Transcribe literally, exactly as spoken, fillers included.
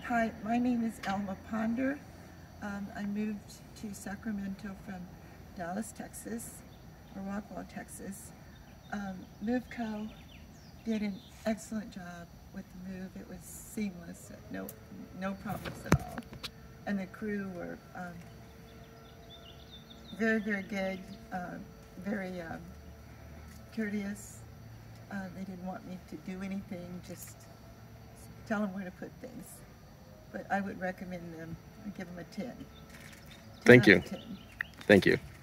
Hi, my name is Elma Ponder. Um, I moved to Sacramento from Dallas, Texas, or Rockwall, Texas. Um, MoveCo did an excellent job with the move. It was seamless, no, no problems at all. And the crew were um, very, very good, uh, very um, courteous. Uh, they didn't want me to do anything, just tell them where to put things. But I would recommend them. I'd give them a ten. ten Thank out you. of ten. Thank you.